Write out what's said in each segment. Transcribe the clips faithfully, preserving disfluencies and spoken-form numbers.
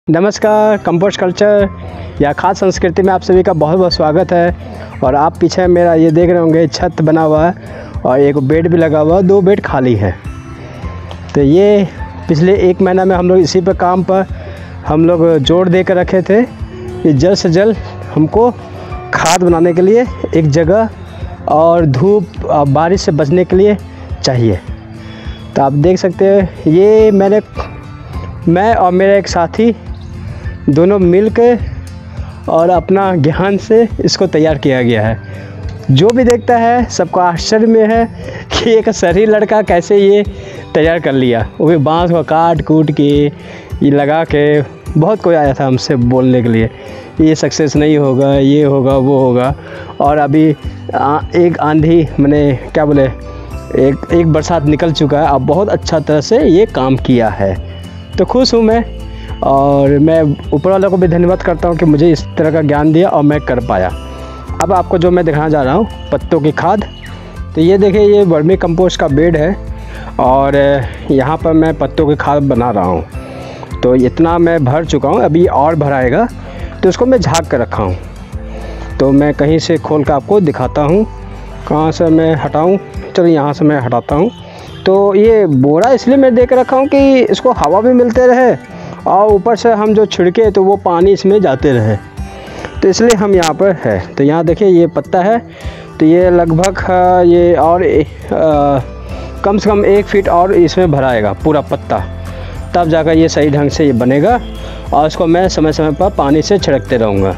नमस्कार। Compost culture या खाद्य संस्कृति में आप सभी का बहुत बहुत स्वागत है। और आप पीछे मेरा ये देख रहे होंगे, छत बना हुआ है और एक बेड भी लगा हुआ है, दो बेड खाली है। तो ये पिछले एक महीना में हम लोग इसी पर काम पर हम लोग जोर दे कर रखे थे कि जल्द से जल्द हमको खाद बनाने के लिए एक जगह और धूप और बारिश से बचने के लिए चाहिए। तो आप देख सकते हैं, ये मैंने मैं और मेरा एक साथी दोनों मिलकर और अपना ज्ञान से इसको तैयार किया गया है। जो भी देखता है सबको आश्चर्य में है कि एक शहरी लड़का कैसे ये तैयार कर लिया, वो भी बांस को काट कूट के ये लगा के। बहुत कोई आया था हमसे बोलने के लिए ये सक्सेस नहीं होगा, ये होगा वो होगा। और अभी आ, एक आंधी मैंने क्या बोले एक एक बरसात निकल चुका है, अब बहुत अच्छा तरह से ये काम किया है। तो खुश हूँ मैं, और मैं ऊपर वाले को भी धन्यवाद करता हूँ कि मुझे इस तरह का ज्ञान दिया और मैं कर पाया। अब आपको जो मैं दिखाना जा रहा हूँ पत्तों की खाद। तो ये देखिए, ये वर्मी कंपोस्ट का बेड है और यहाँ पर मैं पत्तों की खाद बना रहा हूँ। तो इतना मैं भर चुका हूँ, अभी और भराएगा। तो इसको मैं झाँक कर रखा हूँ। तो मैं कहीं से खोल कर आपको दिखाता हूँ। कहाँ से मैं हटाऊँ? चलो यहाँ से मैं हटाता हूँ। तो ये बोरा इसलिए मैं दे कर रखा हूँ कि इसको हवा भी मिलते रहे और ऊपर से हम जो छिड़के तो वो पानी इसमें जाते रहे। तो इसलिए हम यहाँ पर है। तो यहाँ देखिए, ये पत्ता है। तो ये लगभग ये और आ, कम से कम एक फीट और इसमें भराएगा पूरा पत्ता, तब जाकर ये सही ढंग से ये बनेगा। और इसको मैं समय समय पर पानी से छिड़कते रहूँगा।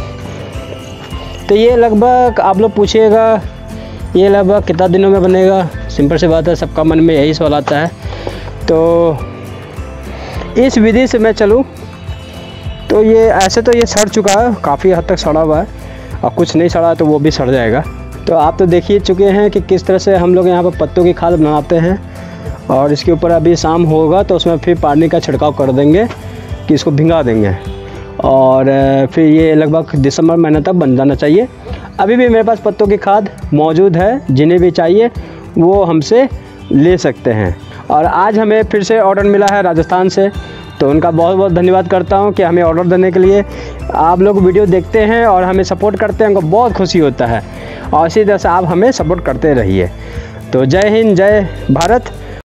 तो ये लगभग आप लोग पूछिएगा ये लगभग कितना दिनों में बनेगा? सिंपल सी बात है, सबका मन में यही सवाल आता है। तो इस विधि से मैं चलूँ तो ये ऐसे तो ये सड़ चुका है, काफ़ी हद तक सड़ा हुआ है, और कुछ नहीं सड़ा तो वो भी सड़ जाएगा। तो आप तो देख ही चुके हैं कि किस तरह से हम लोग यहाँ पर पत्तों की खाद बनाते हैं। और इसके ऊपर अभी शाम होगा तो उसमें फिर पानी का छिड़काव कर देंगे कि इसको भिंगा देंगे। और फिर ये लगभग दिसंबर महीने तक बन जाना चाहिए। अभी भी मेरे पास पत्तों की खाद मौजूद है, जिन्हें भी चाहिए वो हमसे ले सकते हैं। और आज हमें फिर से ऑर्डर मिला है राजस्थान से, तो उनका बहुत बहुत धन्यवाद करता हूं कि हमें ऑर्डर देने के लिए। आप लोग वीडियो देखते हैं और हमें सपोर्ट करते हैं, हमको बहुत खुशी होता है। और इसी तरह से आप हमें सपोर्ट करते रहिए। तो जय हिंद, जय भारत।